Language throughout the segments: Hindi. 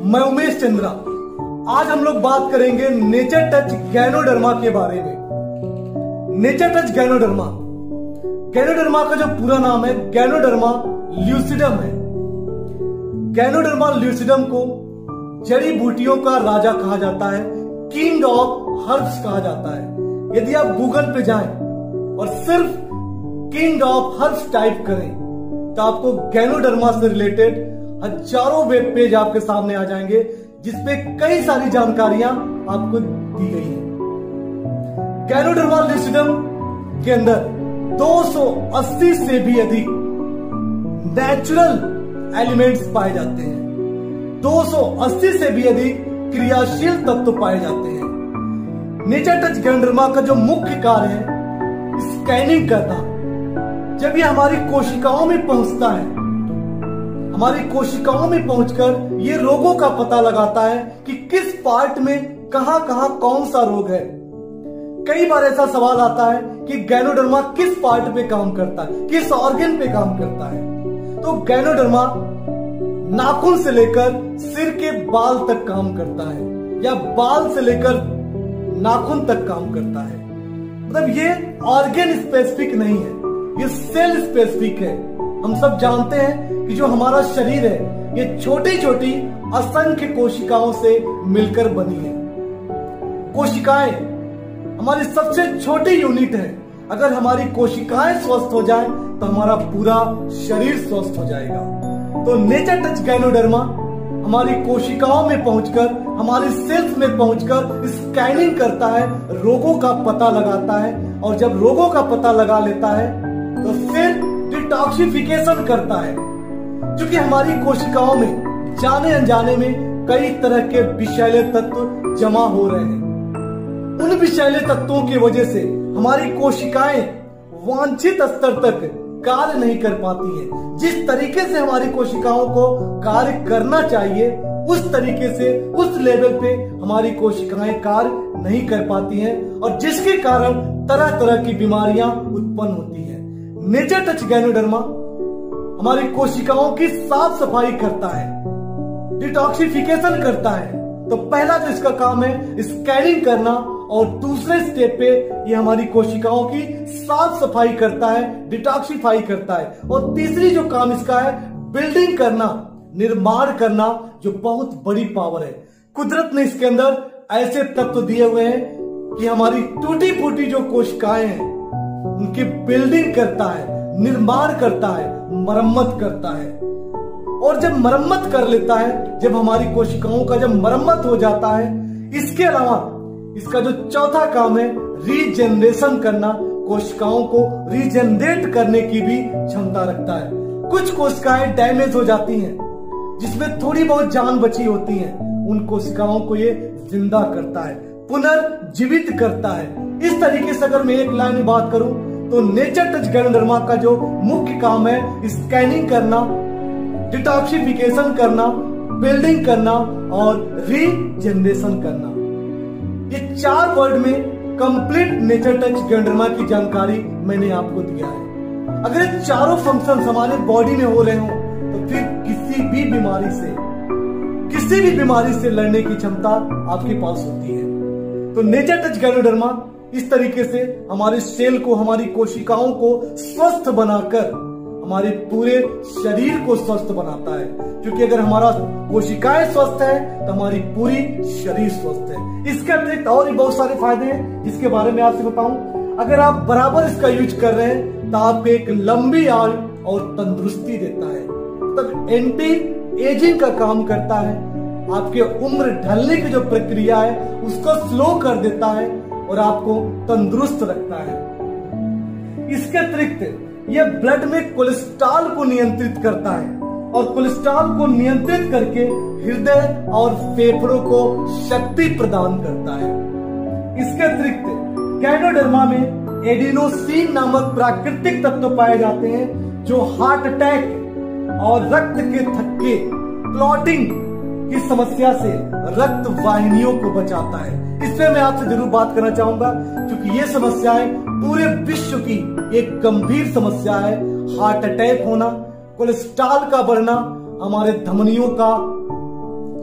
मैं उमेश चंद्रा। आज हम लोग बात करेंगे नेचर टच गैनोडर्मा के बारे में। नेचर टच गैनोडर्मा, गैनोडर्मा का जो पूरा नाम है गैनोडर्मा ल्यूसिडम है। गैनोडर्मा ल्यूसिडम को जड़ी बूटियों का राजा कहा जाता है, किंग ऑफ हर्ब्स कहा जाता है। यदि आप गूगल पे जाएं और सिर्फ किंग ऑफ हर्ब्स टाइप करें तो आपको गैनोडर्मा से रिलेटेड हजारों वेब पेज आपके सामने आ जाएंगे, जिसपे कई सारी जानकारियां आपको दी गई है। गैनोडर्मा ल्यूसिडम के अंदर 280 से भी अधिक नेचुरल एलिमेंट्स पाए जाते हैं। 280 से भी अधिक क्रियाशील तत्व पाए जाते हैं। नेचर टच गैनोडर्मा का जो मुख्य कार्य है स्कैनिंग करना। जब ये हमारी कोशिकाओं में पहुंचता है, हमारी कोशिकाओं में पहुंचकर ये रोगों का पता लगाता है कि किस पार्ट में कहां कहां कौन सा रोग है। कई बार ऐसा सवाल आता है कि गैनोडर्मा किस पार्ट पे काम करता है, किस ऑर्गन पे काम करता है। तो गैनोडर्मा नाखून से लेकर सिर के बाल तक काम करता है, या बाल से लेकर नाखून तक काम करता है। मतलब ये ऑर्गन स्पेसिफिक नहीं है, ये सेल स्पेसिफिक है। हम सब जानते हैं कि जो हमारा शरीर है ये छोटी छोटी असंख्य कोशिकाओं से मिलकर बनी है। कोशिकाएं हमारी सबसे छोटी यूनिट है। अगर हमारी कोशिकाएं स्वस्थ हो जाएं तो हमारा पूरा शरीर स्वस्थ हो जाएगा। तो नेचर टच गैनोडर्मा हमारी कोशिकाओं में पहुंचकर, हमारी सेल्स में पहुंचकर स्कैनिंग करता है, रोगों का पता लगाता है, और जब रोगों का पता लगा लेता है तो फिर डिटॉक्सिफिकेशन करता है। क्योंकि हमारी कोशिकाओं में जाने अनजाने में कई तरह के विषैले तत्व जमा हो रहे हैं। उन विषैले तत्वों की वजह से हमारी कोशिकाएं वांछित स्तर तक कार्य नहीं कर पाती हैं। जिस तरीके से हमारी कोशिकाओं को कार्य करना चाहिए उस तरीके से, उस लेवल पे हमारी कोशिकाएं कार्य नहीं कर पाती हैं, और जिसके कारण तरह तरह की बीमारियां उत्पन्न होती हैं। नेचर टच गैनोडर्मा हमारी कोशिकाओं की साफ सफाई करता है, डिटॉक्सिफिकेशन करता है। तो पहला जो इसका काम है स्कैनिंग करना, और दूसरे स्टेप पे ये हमारी कोशिकाओं की साफ सफाई करता है, डिटॉक्सिफाई करता है। और तीसरी जो काम इसका है बिल्डिंग करना, निर्माण करना, जो बहुत बड़ी पावर है। कुदरत ने इसके अंदर ऐसे तत्व दिए हुए हैं कि हमारी टूटी फूटी जो कोशिकाएं हैं उनकी बिल्डिंग करता है, निर्माण करता है, मरम्मत करता है। और जब मरम्मत कर लेता है, जब हमारी कोशिकाओं का जब मरम्मत हो जाता है, इसके अलावा इसका जो चौथा काम है रीजनरेशन करना, कोशिकाओं को रीजनरेट करने की भी क्षमता रखता है। कुछ कोशिकाएं डैमेज हो जाती हैं, जिसमें थोड़ी बहुत जान बची होती है, उन कोशिकाओं को ये जिंदा करता है, पुनर्जीवित करता है। इस तरीके से अगर मैं एक लाइन में बात करूं तो नेचर टच गैनोडर्मा का जो मुख्य काम है स्कैनिंग करना, डिटॉक्सिफिकेशन करना, बिल्डिंग करना और रीजनरेशन करना। ये 4 वर्ड में कंप्लीट नेचर टच गैनोडर्मा की जानकारी मैंने आपको दिया है। अगर ये चारों फंक्शन हमारे बॉडी में हो रहे हो तो फिर किसी भी बीमारी से लड़ने की क्षमता आपके पास होती है। तो नेचर टच गैनोडर्मा इस तरीके से हमारे सेल को, हमारी कोशिकाओं को स्वस्थ बनाकर हमारे पूरे शरीर को स्वस्थ बनाता है। क्योंकि अगर हमारा कोशिकाएं स्वस्थ है तो हमारी पूरी शरीर स्वस्थ है। इसके अतिरिक्त और भी बहुत सारे फायदे हैं जिसके बारे में आपसे बताऊं। अगर आप बराबर इसका यूज कर रहे हैं तो आपको एक लंबी आयु और तंदुरुस्ती देता है। तब एंटी एजिंग का काम करता है, आपके उम्र ढलने की जो प्रक्रिया है उसको स्लो कर देता है और आपको तंदुरुस्त रखता है। इसके अतिरिक्त यह ब्लड में कोलेस्ट्रॉल को नियंत्रित करता है, और कोलेस्ट्रॉल को नियंत्रित करके हृदय और फेफड़ों को शक्ति प्रदान करता है। इसके अतिरिक्त गैनोडर्मा में एडिनोसिन नामक प्राकृतिक तत्व पाए जाते हैं, जो हार्ट अटैक और रक्त के थक्के, क्लॉटिंग की समस्या से रक्त वाहिनियों को बचाता है। इसमें मैं आपसे जरूर बात करना चाहूंगा, क्योंकि ये समस्याएं पूरे विश्व की एक गंभीर समस्या है। हार्ट अटैक होना, कोलेस्ट्रॉल का बढ़ना, हमारे धमनियों का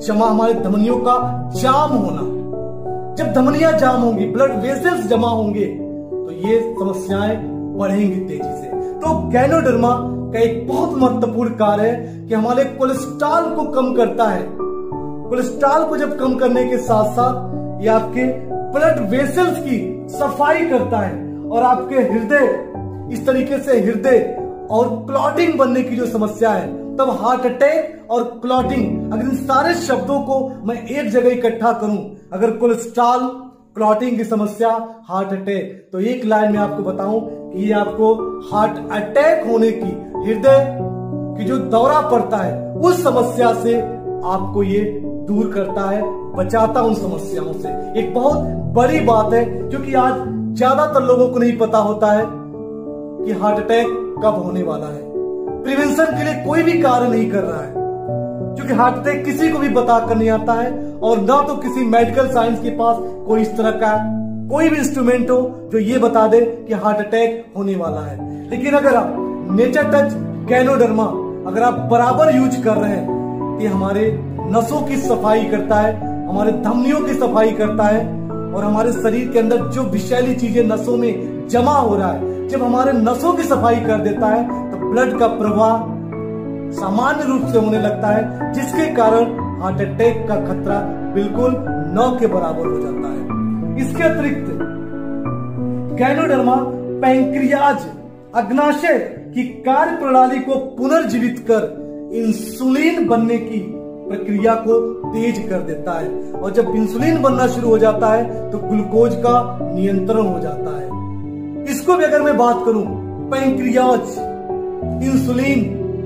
जमा, हमारे धमनियों का जाम होना। जब धमनियां जाम होंगी, ब्लड वेसल्स जमा होंगे, तो ये समस्याएं बढ़ेंगी तेजी से। तो गैनोडर्मा का एक बहुत महत्वपूर्ण कार्य है कि हमारे कोलेस्ट्रॉल को कम करता है। कोलेस्ट्रॉल को जब कम करने के साथ साथ ये आपके ब्लड वेसल्स की सफाई करता है और आपके हृदय, इस तरीके से हृदय और क्लॉटिंग बनने की जो समस्या है, तब हार्ट अटैक और क्लॉटिंग, अगर इन सारे शब्दों को मैं एक जगह इकट्ठा करूं, अगर कोलेस्ट्रॉल, क्लॉटिंग की समस्या, हार्ट अटैक, तो एक लाइन में आपको बताऊं कि ये आपको हार्ट अटैक होने की, हृदय की जो दौरा पड़ता है, उस समस्या से आपको ये दूर करता है, बचाता उन समस्याओं से। एक बहुत बड़ी बात है, क्योंकि आज ज्यादातर लोगों को नहीं पता होता है कि हार्ट अटैक कब होने वाला है। प्रिवेंशन के लिए कोई भी कार्य नहीं कर रहा है, क्योंकि हार्ट अटैक किसी को भी बता कर नहीं आता है, और ना तो किसी मेडिकल साइंस के पास कोई इस तरह का कोई भी इंस्ट्रूमेंट हो जो ये बता दे कि हार्ट अटैक होने वाला है। लेकिन अगर आप नेचर टच गैनोडर्मा अगर आप बराबर यूज कर रहे हैं, कि हमारे नसों की सफाई करता है, हमारे धमनियों की सफाई करता है, और हमारे शरीर के अंदर जो विषैली चीजें नसों में जमा हो रहा है, जब हमारे नसों की सफाई कर देता है, तो ब्लड का प्रवाह सामान्य रूप से होने लगता है, जिसके कारण हार्ट अटैक का खतरा बिल्कुल 9 के बराबर हो जाता है। इसके अतिरिक्त गैनोडर्मा पैंक्रियाज, अग्नाशय की कार्य प्रणाली को पुनर्जीवित कर इंसुलिन बनने की प्रक्रिया को तेज कर देता है, और जब इंसुलिन बनना शुरू हो जाता है तो ग्लूकोज का नियंत्रण हो जाता है। इसको भी अगर मैं बात करूं, pancreas, insulin,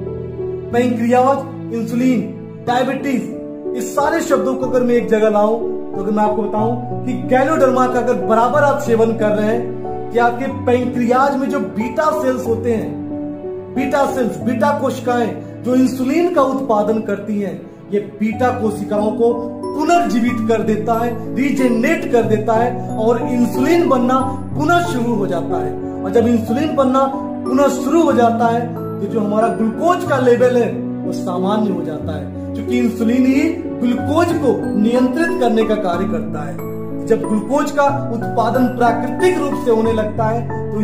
pancreas, insulin, diabetes, इस सारे शब्दों को अगर मैं एक जगह लाऊं, तो अगर मैं आपको बताऊं कि गैनोडर्मा का अगर बराबर आप सेवन कर रहे हैं, कि आपके पैंक्रियाज में जो बीटा सेल्स होते हैं, बीटा सेल्स, बीटा कोशिकाएं जो इंसुलिन का उत्पादन करती हैं, ये बीटा कोशिकाओं को पुनर्जीवित कर देता है, रीजेनरेट कर देता है, और इंसुलिन बनना पुनः शुरू हो जाता है। और जब इंसुलिन बनना पुनः शुरू हो जाता है, तो जो हमारा ग्लूकोज का लेवल है वो सामान्य हो जाता है, क्योंकि इंसुलिन ही ग्लूकोज को नियंत्रित करने का कार्य करता है। जब ग्लूकोज का उत्पादन प्राकृतिक रूप से होने लगता है, तो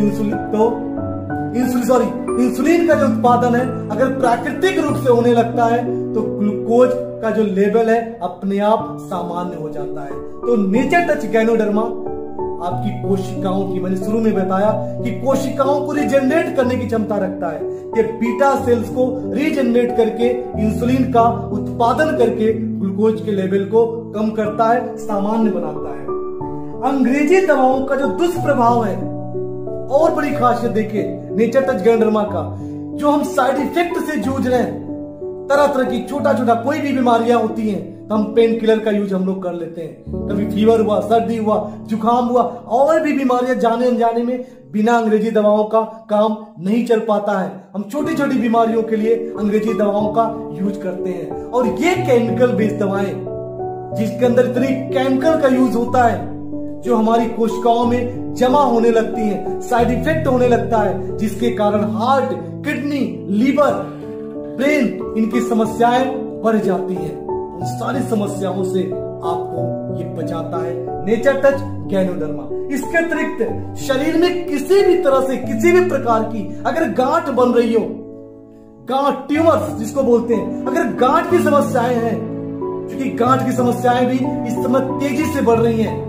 इंसुलिन का जो उत्पादन है अगर प्राकृतिक रूप से होने लगता है, तो ग्लूकोज का जो लेवल है अपने आप सामान्य हो जाता है। तो नेचर टच गैनोडर्मा आपकी कोशिकाओं की, मैंने शुरू में बताया कि कोशिकाओं को रीजनरेट करने की क्षमता रखता है। ये बीटा सेल्स को रीजनरेट करके इंसुलिन का उत्पादन करके ग्लूकोज के लेवल को कम करता है, सामान्य बनाता है। अंग्रेजी दवाओं का जो दुष्प्रभाव है, और बड़ी खासियत देखिए नेचर टच गैनोडर्मा का, जो हम साइड इफेक्ट से जूझ रहे हैं, तरह तरह की छोटा छोटा कोई भी बीमारियां होती हैं, तो हम पेन किलर का यूज हम लोग कर लेते हैं। कभी फीवर हुआ, सर्दी हुआ, जुकाम हुआ, और भी बीमारियां जाने अनजाने में बिना अंग्रेजी दवाओं का काम नहीं चल पाता है। हम छोटी छोटी बीमारियों के लिए अंग्रेजी दवाओं का यूज करते हैं, और ये केमिकल बेस्ड दवाएं जिसके अंदर इतनी केमिकल का यूज होता है, जो हमारी कोशिकाओं में जमा होने लगती हैं, साइड इफेक्ट होने लगता है, जिसके कारण हार्ट, किडनी, लीवर, ब्रेन, इनकी समस्याएं बढ़ जाती हैं। उन सारी समस्याओं से आपको ये बचाता है नेचर टच गैनोडर्मा। इसके अतिरिक्त शरीर में किसी भी तरह से, किसी भी प्रकार की अगर गांठ बन रही हो, गांठ, ट्यूमर्स जिसको बोलते हैं, अगर गांठ की समस्याएं हैं, क्योंकि गांठ की समस्याएं भी इस समय तेजी से बढ़ रही हैं।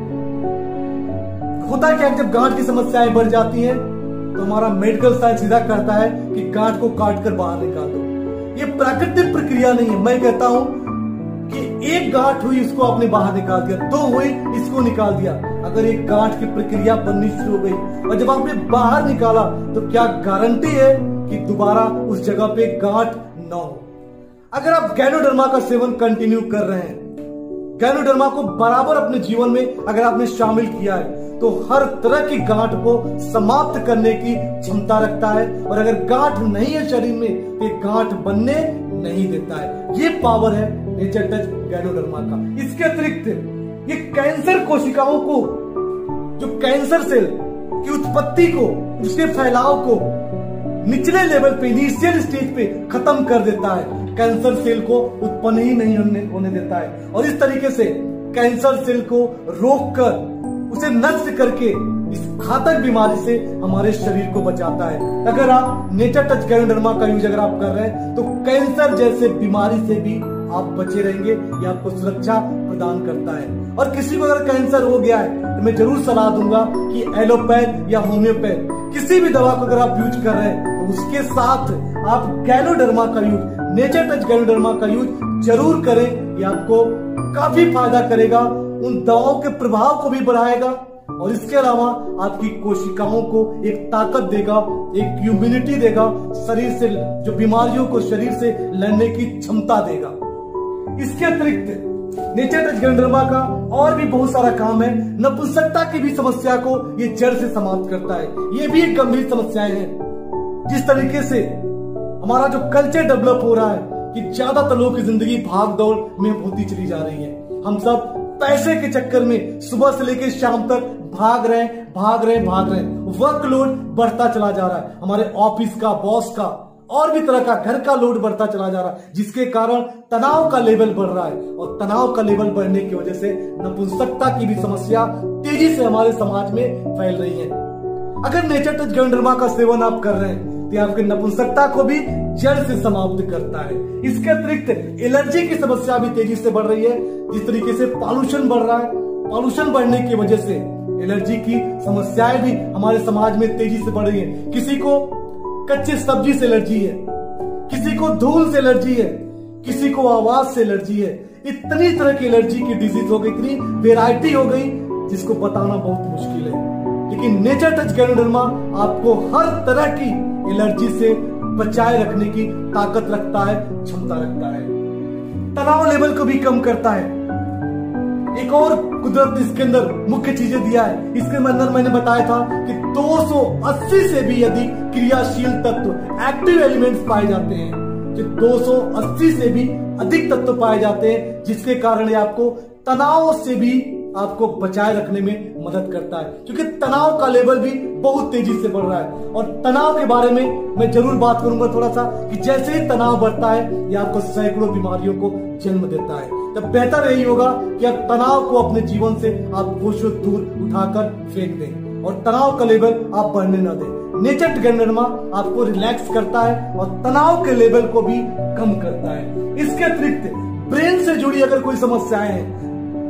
होता क्या है, जब गांठ की समस्याएं बढ़ जाती हैं, तो हमारा मेडिकल साइंस सीधा कहता है कि गांठ को काट कर बाहर निकाल दो। ये प्राकृतिक प्रक्रिया नहीं है। मैं कहता हूं कि एक गांठ हुई, इसको आपने बाहर निकाल दिया, 2 हुई, इसको निकाल दिया। अगर एक गांठ की प्रक्रिया बननी शुरू हो गई और जब आपने बाहर निकाला, तो क्या गारंटी है कि दोबारा उस जगह पे गांठ न हो? अगर आप गैनोडर्मा का सेवन कंटिन्यू कर रहे हैं, गैनोडर्मा को बराबर अपने जीवन में अगर आपने शामिल किया है, तो हर तरह की गांठ को समाप्त करने की क्षमता रखता है। और अगर गांठ नहीं है शरीर में, तो गांठ बनने नहीं देता है। ये पावर है नेचर टच गैनोडर्मा का। इसके अतिरिक्त ये कैंसर कोशिकाओं को, जो कैंसर सेल की उत्पत्ति को, उसके फैलाव को निचले लेवल पे, इनिशियल स्टेज पे खत्म कर देता है। कैंसर सेल को उत्पन्न ही नहीं होने देता है और इस तरीके से कैंसर सेल को रोककर उसे नष्ट करके इस घातक बीमारी से हमारे शरीर को बचाता है। अगर आप नेचर टच गैनोडर्मा का यूज अगर आप कर रहे हैं तो कैंसर जैसे बीमारी से भी आप बचे रहेंगे, ये आपको सुरक्षा प्रदान करता है। और किसी को अगर कैंसर हो गया है तो मैं जरूर सलाह दूंगा कि एलोपैथ या होम्योपैथ किसी भी दवा को अगर आप यूज कर रहे हैं तो उसके साथ आप गैनोडर्मा का यूज, नेचर टच गैनोडर्मा का यूज जरूर करें। ये आपको काफी फायदा करेगा, उन दवाओं के प्रभाव को भी बढ़ाएगा और इसके अलावा आपकी कोशिकाओं को एक ताकत देगा, एक इम्यूनिटी देगा, शरीर से जो बीमारियों को शरीर से लड़ने की क्षमता देगा। इसके अतिरिक्त नेचर टच गैनोडर्मा का और भी बहुत सारा काम है। नपुंसकता की भी समस्या को ये जड़ से समाप्त करता है। ये भी एक गंभीर समस्याएं हैं। जिस तरीके से हमारा जो कल्चर डेवलप हो रहा है कि ज्यादातर लोगों की जिंदगी भाग दौड़ में होती चली जा रही है। हम सब पैसे के चक्कर में सुबह से लेकर शाम तक भाग रहे हैं। वर्कलोड बढ़ता चला जा रहा है, हमारे ऑफिस का, बॉस का और भी तरह का घर का लोड बढ़ता चला जा रहा है, जिसके कारण तनाव का लेवल बढ़ रहा है और तनाव का लेवल बढ़ने की वजह से नपुंसकता की भी समस्या तेजी से हमारे समाज में फैल रही है। अगर नेचर टच गैनोडर्मा का सेवन आप कर रहे हैं तो आपकी नपुंसकता को भी जड़ से समाप्त करता है। इसके अतिरिक्त एलर्जी की समस्या भी तेजी से बढ़ रही है। जिस तरीके से पॉल्यूशन बढ़ रहा है, पॉल्यूशन बढ़ने की वजह से एलर्जी की समस्याएं भी हमारे समाज में तेजी से बढ़ रही है। किसी को कच्ची सब्जी से एलर्जी है, किसी को धूल से एलर्जी है, किसी को आवाज से एलर्जी है। इतनी तरह की एलर्जी की डिजीज हो गई, इतनी वेराइटी हो गई जिसको बताना बहुत मुश्किल है। लेकिन नेचर टच गैनोडर्मा आपको हर तरह की एलर्जी से बचाए रखने की ताकत रखता है, क्षमता रखता है। तनाव लेवल को भी कम करता है। एक और कुदरत इसके अंदर मुख्य चीजें दिया है। इसके अंदर मैंने बताया था कि 280 से भी अधिक क्रियाशील तत्व, एक्टिव एलिमेंट्स पाए जाते हैं। जो 280 से भी अधिक तत्व पाए जाते हैं, जिसके कारण ये आपको तनाव से भी आपको बचाए रखने में मदद करता है, क्योंकि तनाव का लेवल भी बहुत तेजी से बढ़ रहा है। और तनाव के बारे में मैं जरूर बात करूंगा थोड़ा सा कि जैसे ही तनाव बढ़ता है ये आपको सैकड़ों बीमारियों को जन्म देता है। तब बेहतर यही होगा कि आप तनाव को अपने जीवन से आप कोशिश दूर उठाकर फेंक दें और तनाव का लेवल आप बढ़ने न दें। नेचर टच गैनोडर्मा आपको रिलैक्स करता है और तनाव के लेवल को भी कम करता है। इसके अतिरिक्त ब्रेन से जुड़ी अगर कोई समस्याएं हैं,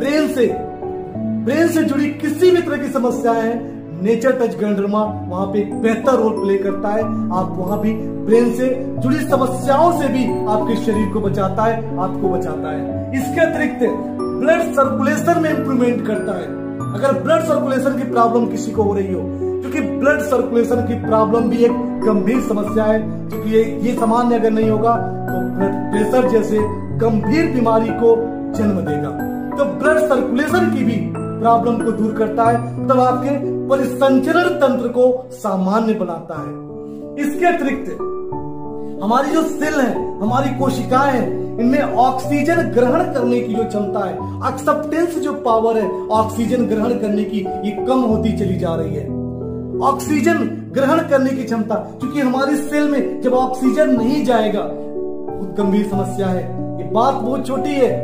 ब्रेन से जुड़ी किसी भी तरह की समस्याएं हैं, नेचर टच गैनोडर्मा वहां पे एक बेहतर रोल प्ले करता है। आप वहां भी ब्रेन से जुड़ी समस्याओं से भी आपके शरीर को बचाता है, आपको बचाता है। इसके अतिरिक्त ब्लड सर्कुलेशन में इंप्रूवमेंट करता है। अगर ब्लड सर्कुलेशन की प्रॉब्लम किसी को हो रही हो, क्योंकि ब्लड सर्कुलेशन की प्रॉब्लम भी एक गंभीर समस्या है, क्योंकि ये सामान्य अगर नहीं होगा तो ब्लड प्रेशर जैसे गंभीर बीमारी को जन्म देगा। तो ब्लड सर्कुलेशन की भी प्रॉब्लम को दूर करता है, तब आपके परिसंचरण तंत्र को सामान्य बनाता है। इसके अतिरिक्त हमारी जो सेल है, हमारी कोशिकाएं हैं, इनमें ऑक्सीजन ग्रहण करने की जो क्षमता है, एक्सेप्टेंस जो पावर है ऑक्सीजन ग्रहण करने की, ये कम होती चली जा रही है। ऑक्सीजन ग्रहण करने की क्षमता, क्योंकि हमारी सेल में जब ऑक्सीजन नहीं जाएगा, बहुत गंभीर समस्या है। ये बात बहुत छोटी है।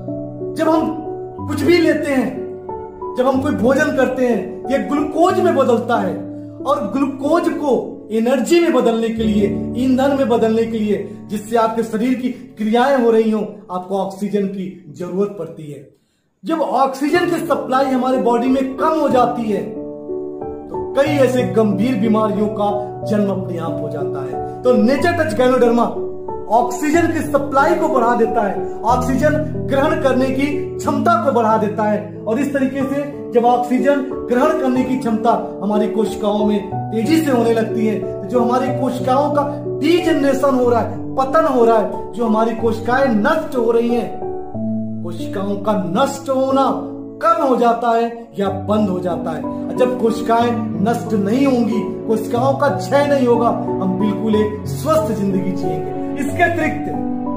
जब हम कुछ भी लेते हैं, जब हम कोई भोजन करते हैं, ये ग्लूकोज में बदलता है और ग्लूकोज को एनर्जी में बदलने के लिए, ईंधन में बदलने के लिए, जिससे आपके शरीर की क्रियाएं हो रही हो, आपको ऑक्सीजन की जरूरत पड़ती है। जब ऑक्सीजन की सप्लाई हमारे बॉडी में कम हो जाती है तो कई ऐसे गंभीर बीमारियों का जन्म अपने आप हो जाता है। तो नेचर टच गैनोडर्मा ऑक्सीजन की सप्लाई को बढ़ा देता है, ऑक्सीजन ग्रहण करने की क्षमता को बढ़ा देता है और इस तरीके से जब ऑक्सीजन ग्रहण करने की क्षमता हमारी कोशिकाओं में तेजी से होने लगती है, तो जो हमारी कोशिकाओं का डीजनरेशन हो रहा है, पतन हो रहा है, जो हमारी कोशिकाएं नष्ट हो रही हैं, कोशिकाओं का नष्ट होना कम हो जाता है या बंद हो जाता है। जब कोशिकाएं नष्ट नहीं होंगी, कोशिकाओं का क्षय नहीं होगा, हम बिल्कुल एक स्वस्थ जिंदगी जिएंगे। इसके अतिरिक्त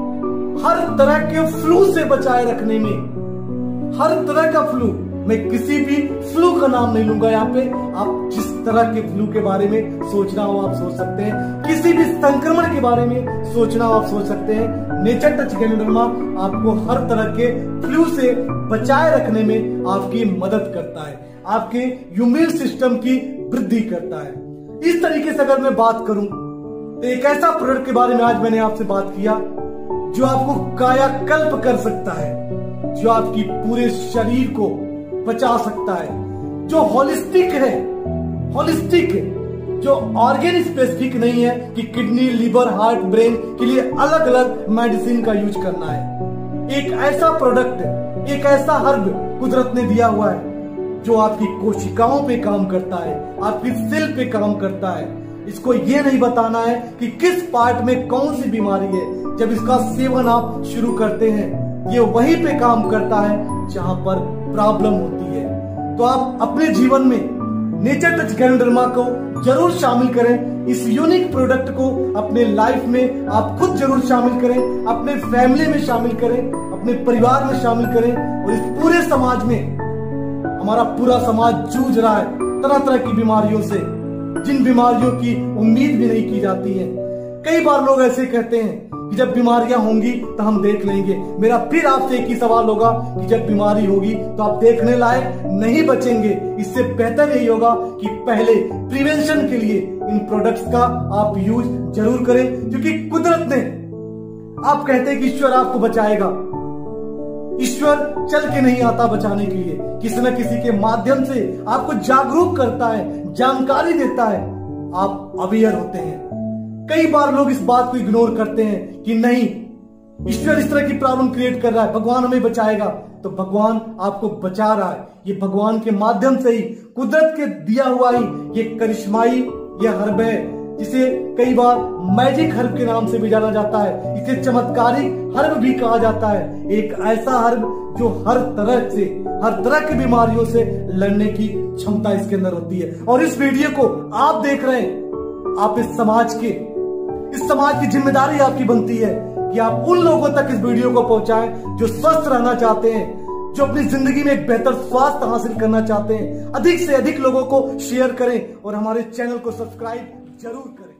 हर तरह के फ्लू से बचाए रखने में, हर तरह का फ्लू, मैं किसी भी फ्लू का नाम नहीं लूंगा यहाँ पे, आप जिस तरह के फ्लू के बारे में सोचना हो आप सोच सकते हैं, किसी भी संक्रमण के बारे में सोचना हो आप सोच सकते हैं। नेचर टच गैनोडर्मा आपको हर तरह के फ्लू से बचाए रखने में आपकी मदद करता है, आपके इम्यून सिस्टम की वृद्धि करता है। इस तरीके से अगर मैं बात करूं तो एक ऐसा प्रोडक्ट के बारे में आज मैंने आपसे बात किया जो आपको कायाकल्प कर सकता है, जो आपकी पूरे शरीर को बचा सकता है, जो होलिस्टिक है, जो ऑर्गेन स्पेसिफिक नहीं है कि किडनी, लिवर, हार्ट, ब्रेन के लिए अलग अलग मेडिसिन का यूज करना है। एक ऐसा प्रोडक्ट, एक ऐसा हर्ब कुदरत ने दिया हुआ है जो आपकी कोशिकाओं पे काम करता है, आपकी सेल पे काम करता है। इसको ये नहीं बताना है कि किस पार्ट में कौन सी बीमारी है। जब इसका सेवन आप शुरू करते हैं ये वहीं पे काम करता है जहां पर प्रॉब्लम होती है। तो आप अपने जीवन में नेचर टच गैनोडर्मा को जरूर शामिल करें। इस यूनिक प्रोडक्ट को अपने लाइफ में आप खुद जरूर शामिल करें, अपने फैमिली में शामिल करें, अपने परिवार में शामिल करें। और इस पूरे समाज में, हमारा पूरा समाज जूझ रहा है तरह तरह की बीमारियों से, जिन बीमारियों की उम्मीद भी नहीं की जाती है। कई बार लोग ऐसे कहते हैं कि जब बीमारियां होंगी तो हम देख लेंगे। मेरा फिर आपसे एक ही सवाल होगा कि जब बीमारी होगी तो आप देखने लायक नहीं बचेंगे। इससे बेहतर यही होगा कि पहले प्रिवेंशन के लिए इन प्रोडक्ट्स का आप यूज जरूर करें, क्योंकि कुदरत ने, आप कहते हैं कि ईश्वर आपको बचाएगा, ईश्वर चल के नहीं आता बचाने के लिए, किसी न किसी के माध्यम से आपको जागरूक करता है, जानकारी देता है, आप अवेयर होते हैं। कई बार लोग इस बात को इग्नोर करते हैं कि नहीं, ईश्वर इस तरह की प्रॉब्लम क्रिएट कर रहा है, भगवान हमें बचाएगा। तो भगवान आपको बचा रहा है, ये भगवान के माध्यम से ही, कुदरत के दिया हुआ ही ये करिश्माई ये हर्ब है, जिसे कई बार मैजिक हर्ब के नाम से भी जाना जाता है। इसे चमत्कारिक हर्ब भी कहा जाता है। एक ऐसा हर्ब जो हर तरह की बीमारियों से लड़ने की क्षमता इसके अंदर होती है। और इस वीडियो को आप देख रहे हैं, आप इस समाज की जिम्मेदारी आपकी बनती है कि आप उन लोगों तक इस वीडियो को पहुंचाएं जो स्वस्थ रहना चाहते हैं, जो अपनी जिंदगी में एक बेहतर स्वास्थ्य हासिल करना चाहते हैं। अधिक से अधिक लोगों को शेयर करें और हमारे चैनल को सब्सक्राइब जरूर करें।